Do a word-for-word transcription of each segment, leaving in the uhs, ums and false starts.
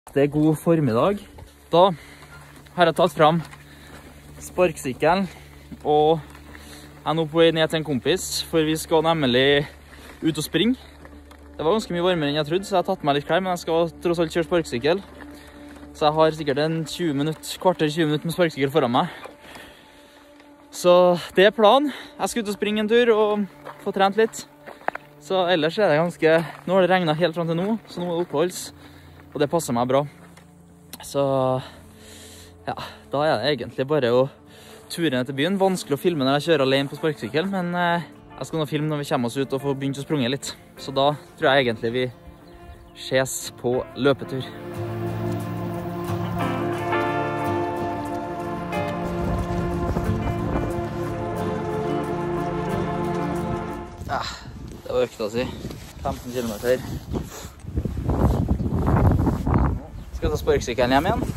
Det er god formiddag. Da har jeg tatt frem sparksykkelen, og jeg er nå på vei ned til en kompis, for vi skal nemlig ut og springe. Det var ganske mye varmere enn jeg trodde, så jeg har tatt meg litt klær, men jeg skal tross alt kjøre sparksykkel. Så jeg har sikkert en tjue minutter, kvarter tjue minutter med sparksykkel foran meg. Så det er planen. Jeg skal ut og springe en tur og få trent litt. Så ellers er det ganske... Nå har det regnet helt frem til nå, så nå er det oppholds. Og det passer meg bra. Så ja, da er det egentlig bare å ture ned til byen. Vanskelig å filme når jeg kjører alene på sparksykkel, men eh, jeg skal nå filme når vi kommer oss ut og få begynt å sprunge litt. Så da tror jeg egentlig vi ses på løpetur. Ja, det var økta si. femten kilometer. Skal jeg ta sparksykkelen hjem igjen.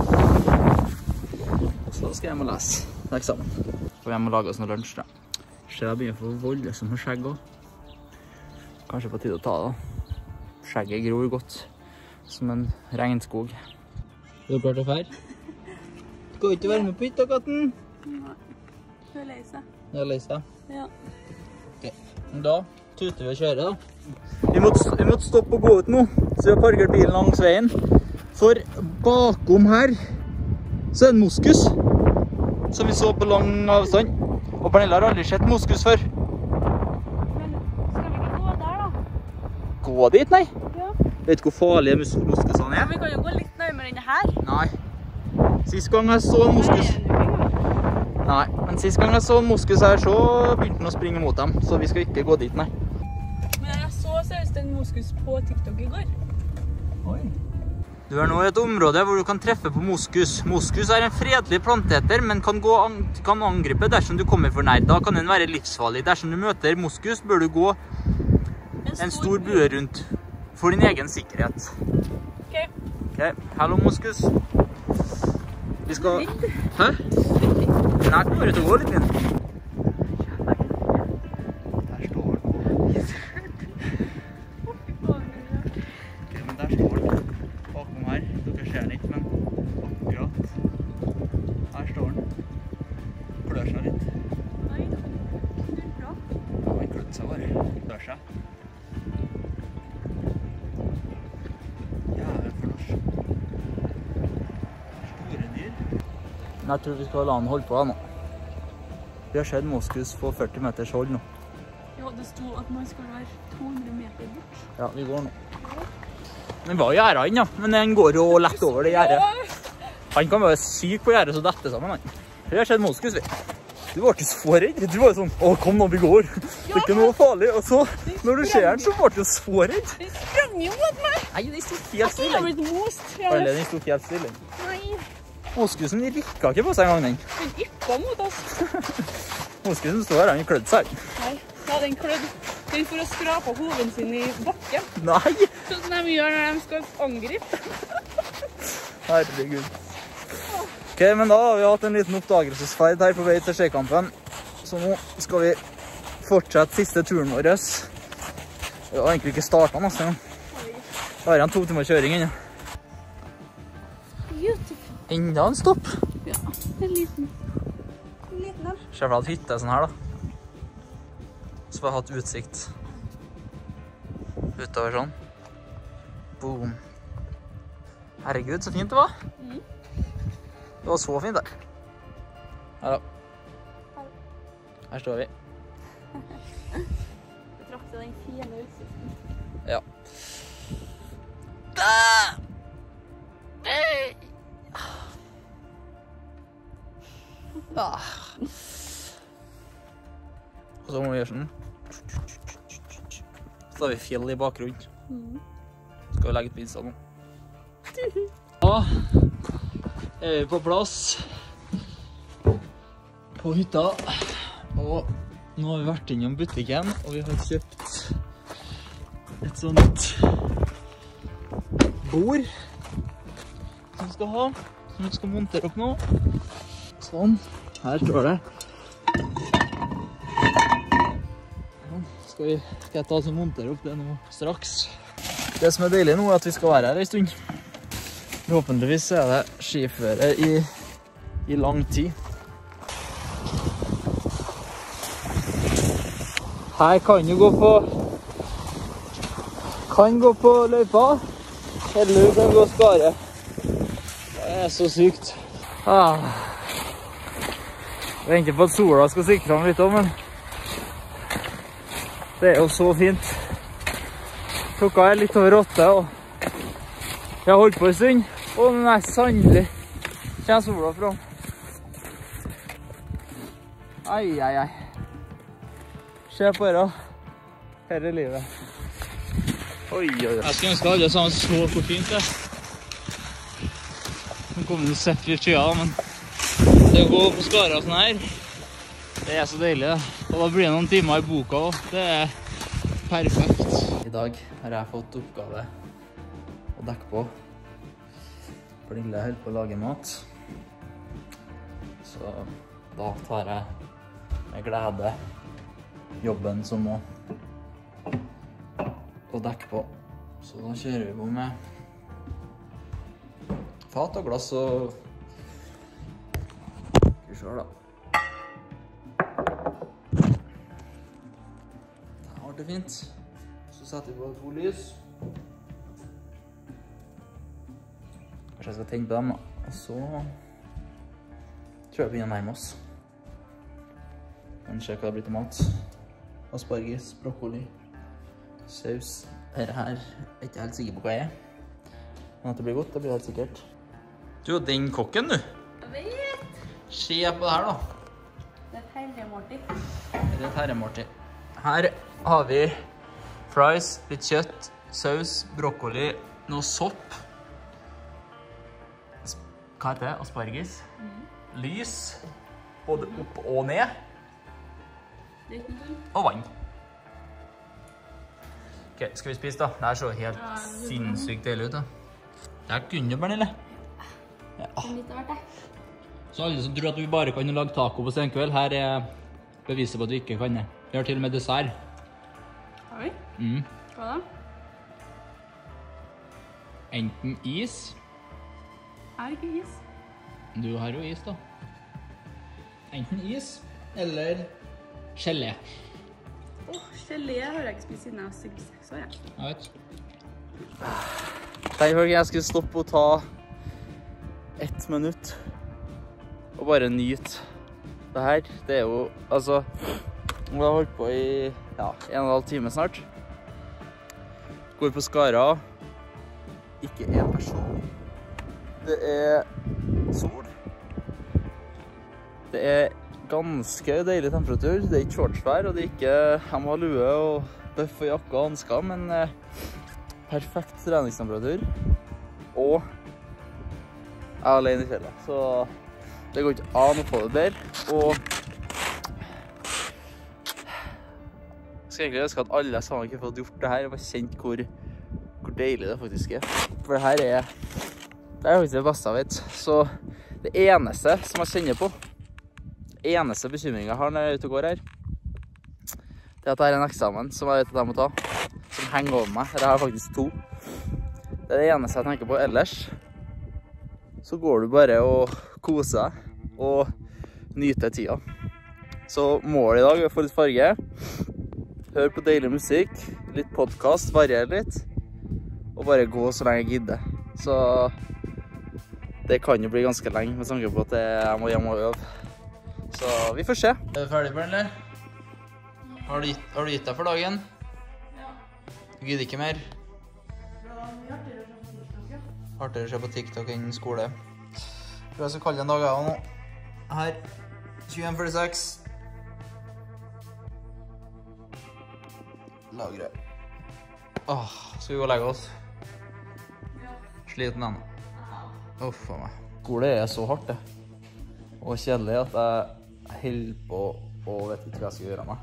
Så skal jeg hjem og lese eksamen. Får hjem og lage oss noe lunsj da. Så jeg begynner å få voldelig som med skjegg også. Kanskje på tide å ta det da. Skjegget gror godt som en regnskog. Er du klart å fære? Skal du ikke være med på hytta, katten? Nei, du er lei seg. Du er lei seg? Ja. Ok, da tuter vi og kjører da. Vi måtte, vi måtte stoppe og gå ut nå, så vi har parkert bilen langs veien. For bakom her så er det en moskus, som vi så på lang avstand. Og Pernille har aldri sett moskus før. Men skal vi ikke gå der da? Gå dit, nei? Ja. Vet du hvor farlige mus moskusene er? Vi kan jo gå litt nærmere enn det her. Nei. Sist gang jeg så en moskus... Nei, men sist gang jeg så en moskus her, så begynte den å springe mot dem. Så vi skal ikke gå dit, nei. Men jeg så seriøst en moskus på TikTok i går. Oi. Du er nå i et område hvor du kan treffe på moskus. Moskus er en fredelig planteeter, men kan, gå an kan angripe dersom du kommer for nær. Da kan den være livsfarlig. Dersom du møter moskus, bør du gå en stor, en stor bue rundt for din egen sikkerhet. Ok. Ok, hallo moskus. Vi skal... Hæ? Nei, det bare til å gå litt min. Der står den. Ok, men der står den. Bakom her. Dere ser den ikke, men akkurat. Her står den. Klør seg litt. Nei, det er bra. Ja, den klødde seg bare. Klør seg. Jævlig for norsk. Store dyr. Jeg tror vi skal la den holde på da nå. Vi har sett moskus på førti meters hold nå. Ja, det stod at man skulle være to hundre meter bort. Ja, vi går nå. Den var gjerdet inn, ja. Men den går jo lett over det gjerdet. Han kan være syk på gjerdet, så dette sammen, han. Vi har sett moskus, vi. Du var ikke så redd. Du var sånn, å, kom nå, vi går. Det er ikke noe farlig. Og så, når du ser den, så var du så redd. Den sprang jo mot meg! Nei, den stod helt Jeg har stille. blitt most. Eller, den stod helt stille. Nei, Moskusen rikket ikke på seg en gang, den. den yppa mot oss. Moskusen stod her, han klødde seg. Nei, ja, den klødde. Den får å skrape hoven sin i bakken. Nei! Sånn som de gjør når de skal angripe. Herregud. Ok, men da har vi hatt en liten oppdagelsesferd her på vei til Skjekampen. Så nå skal vi fortsette siste turen vår. Vi har egentlig ikke startet nesten. Da har jeg en to timer kjøring inne. Beautiful. Enda en stopp. Ja, en liten. En liten der. Så jeg har hatt hytte sånn her da. Så vi har hatt utsikt. Utover sånn. Boom. Herregud, så fint det var. Mm. Det var så fint der. Her da. Her står vi. Betrakte den fine utsikten. Ja. Ah. Og så må vi gjøre sånn. Så har vi fjell i bakgrunnen. Mm. Skal vi legge ut pizza nå. Da er vi på plass på hytta. Og nå har vi vært innom butikken, og vi har kjøpt et sånt bord som vi skal ha, som vi skal montere opp nå. Sånn, her står det. Sånn, skal, vi, skal jeg ta og montere opp det nå straks. Det som er deilig nå er at vi skal være her en stund. Forhåpentligvis er det skiføre i, i lang tid. Her kan du gå på kan gå på løypa, eller du kan gå skare. Det er så sykt. Ah. Jeg venter på at sola skal sikre fram litt også, men det er jo så fint. Klokka er litt over åtte, og jeg har holdt på en stund, og den er sannelig kjenner sola fram. Ai, ai, ai. Se på det, her er livet. Oi, oi, oi. Jeg skulle ønske alle sammen så hvor fint det. Nå kommer det sett litt skya, men det å gå på skara sånn her, det er så deilig. Og da blir det noen timer i boka også. Det er perfekt. I dag har jeg fått oppgave å dekke på. For Lille holder på å lage mat. Så da tar jeg med glede jobben som må å dekke på. Så da kjører vi på med fat og glass og skal vi se da. Det var det fint. Så setter vi på to lys. Kanskje jeg skal tenne på dem da. Og så tror jeg vi begynner å nærme oss. Men se hva det blir til mat. Asparges, brokkoli, saus. Dette her er ikke helt sikker på hva jeg er. Men at det blir godt, det blir helt sikkert. Du er den kokken, du. Jeg vet. Se på det her da. Det er Terje-Morty. Det er Terje-Morty. Her har vi fries, litt kjøtt, saus, brokkoli, noe sopp. Hva heter det? Asparges. Mm. Lys. Både opp og ned. Og vann. Ok, skal vi spise da? Det her så helt ja, sinnssykt deilig ut da. Det er kunne du, Pernille. Ja. Så alle som tror at vi bare kan lage taco på senkveld, her er beviset på at vi ikke kan det. Vi har til og med dessert. Har vi? Mm. Hva da? Enten is. Er ikke is? Du har jo is da. Enten is, eller gelé. Åh, oh, gelé har jeg ikke spist siden jeg var seks år, jeg. Jeg vet. Tenk for jeg skulle stoppe og ta ett minutt og bare nyte det her. Det er jo, altså, vi har holdt på i ja, en og en halv time snart. Går på skara. Ikke en person. Det er sol. Det er ganske deilig temperatur. Det er ikke shortsvær, og det er ikke jeg må ha lue og bøff og jakke og hansker, men eh, perfekt treningstemperatur. Og jeg er alene i fjellet, så det går ikke an å få det der. Og jeg skal egentlig ønske at alle sammen ikke har fått gjort det her, og bare kjent hvor, hvor deilig det faktisk er. For det her er, det er faktisk det beste jeg vet. Så det eneste som jeg kjenner på, eneste bekymringen jeg har når jeg er ute og går her, det er at det er en eksamen som jeg vet at jeg må ta, som henger over meg. Jeg har faktisk to. Det er det eneste jeg tenker på. Ellers så går du bare og koser deg og nyter tida. Så målet i dag er å få litt farge, høre på deilig musikk, litt podcast, variere litt, og bare gå så lenge jeg gidder. Så det kan jo bli ganske lenge med tanke på at jeg må hjem og øve. Så vi får se. Er du ferdig, Bernle? Har du gitt, har du gitt deg for dagen? Ja. Du gidder ikke mer? Artigere å se på TikTok enn skole. Jeg skal kalle en dag jeg nå. Her, tjueen førtiseks. Lagre. Åh, skal vi gå og legge oss? Sliten ennå. Uff av meg. Skole er så hardt det. Og kjedelig at jeg holder på og vet ikke hva jeg skal gjøre meg.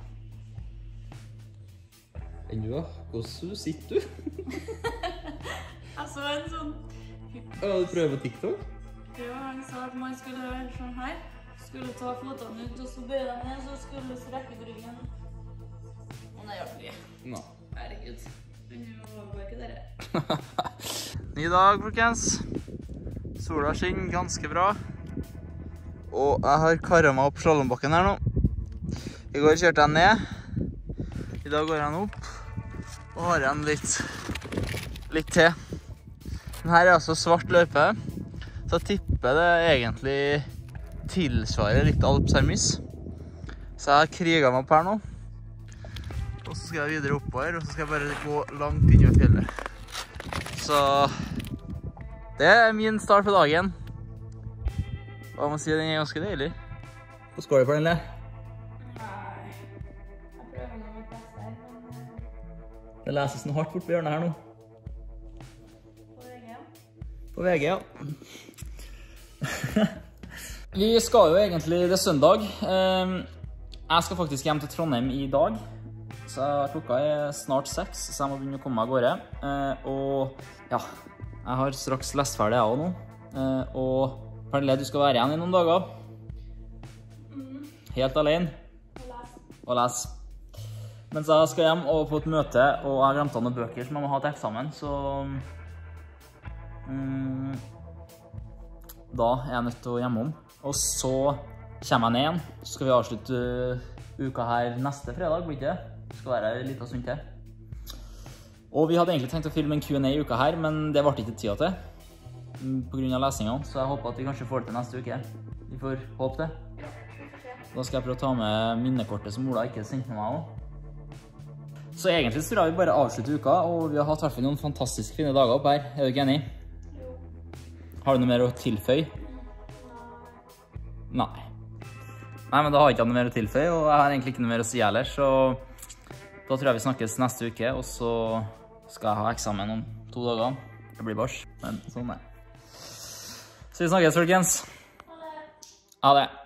Enn du da? Hvordan sitter du? Jeg så en sånn... Ja, du prøver på TikTok? Ja, han sa at man skulle gjøre sånn her. Skulle ta fotene ut, og så bøye dem ned, så skulle du strekke ryggen. Og det hjelper ikke. Nå. Herregud. Men det var bare ikke dere. Ny dag, folkens. Sola skinner ganske bra. Og jeg har karret meg opp Skjoldungbakken her nå. I går kjørte jeg ned. I dag går jeg opp. Og har igjen litt, litt til. Den her er altså svart løype. Så jeg tipper det egentlig tilsvarer litt Alpsermis. Så jeg har kriget meg opp her nå. Og så skal jeg videre oppover, og så skal jeg bare gå langt inn i fjellet. Så det er min start på dagen. Og jeg må si den er ganske deilig. Hvordan går det for den, Le? Nei, jeg prøver noe med beste her, men... Det leses noe hardt bort på hjørnet her nå. På V G, ja. På V G, ja. Vi skal jo egentlig, det er søndag. Jeg skal faktisk hjem til Trondheim i dag. Så klokka er snart seks, så jeg må begynne å komme meg av gårde. Og ja, jeg har straks lest ferdig jeg også nå. Og Pernille, du skal være igjen i noen dager. Helt alene. Og lese. Mens jeg skal hjem og få et møte, og jeg har glemt av noen bøker som jeg må ha til eksamen, så... Mm, da er jeg nødt til å hjemme om. Og så kommer jeg ned igjen. Så skal vi avslutte uka her neste fredag, blir det? Det skal være litt av sunt til. Og vi hadde egentlig tenkt å filme en Q and A i uka her, men det ble ikke tida til. På grunn av lesingen, så jeg håper at vi kanskje får det til neste uke. Vi får håpe det. Da skal jeg prøve å ta med minnekortet som Ola ikke sendte med meg også. Så egentlig så tror jeg vi bare avslutter uka, og vi har hatt hvertfall noen fantastisk fine dager opp her. Er du ikke enig? Jo. Har du noe mer å tilføye? Nei. Nei, men da har jeg ikke noe mer å tilføye, og jeg har egentlig ikke noe mer å si heller, så da tror jeg vi snakkes neste uke, og så skal jeg ha eksamen om to dager. Det blir bars, men sånn er det. Så vi snakkes, folkens. Ha det. Ha det.